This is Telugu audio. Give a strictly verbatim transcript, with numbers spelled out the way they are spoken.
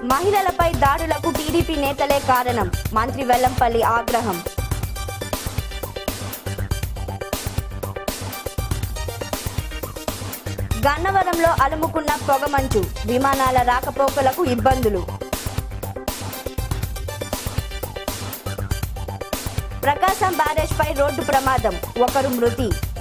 మహిళలపై దాడులకు టీడీపీ నేతలే కారణం. మంత్రి వెల్లంపల్లి ఆగ్రహం. గన్నవరంలో అలుముకున్న పొగమంచు. విమానాల రాకపోకలకు ఇబ్బందులు. ప్రకాశం బ్యారేజ్ పై రోడ్డు ప్రమాదం. ఒకరు మృతి.